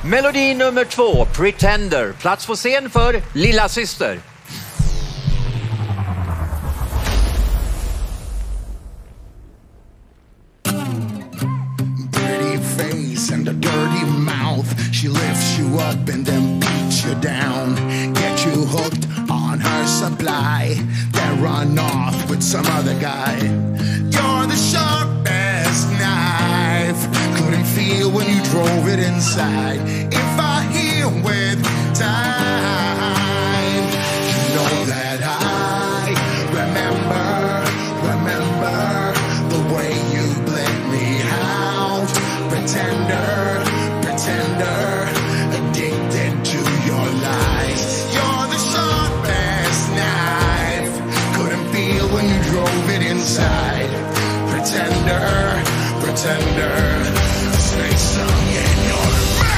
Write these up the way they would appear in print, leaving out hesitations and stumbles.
Melodi nummer 2, Pretender. Plats på scen för Lillasyster. Pretty face and a dirty mouth. She lifts you up and then beats you down. Get you hooked on her supply. Then run off with some other guy. You're the sharpest knife. Couldn't feel when you drove it inside. If I heal with time, you know that I remember the way you bled me out. Pretender, addicted to your lies. You're the sharpest knife. Couldn't feel when you drove it inside. Pretender, snake stung in your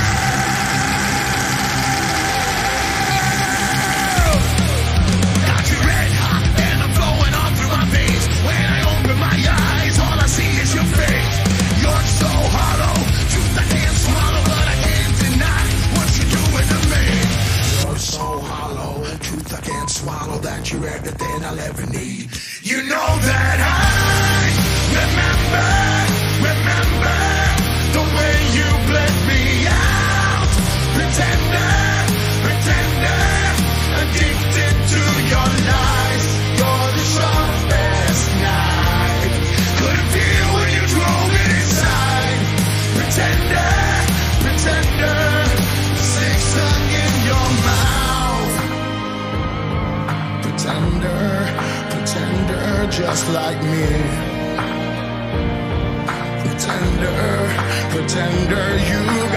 mouth. Got you red hot and I'm flowing all through my veins. When I open my eyes, all I see is your face. You're so hollow, truth I can't swallow, but I can't deny what you're doing to me. You're so hollow, truth I can't swallow, that you're everything I'll ever need. You know that I remember the way you bled me out. Pretender, addicted to your lies. You're the sharpest knife. Couldn't feel when you drove it inside. Pretender, sick stuck in your mouth. Pretender, just like me. Pretender, you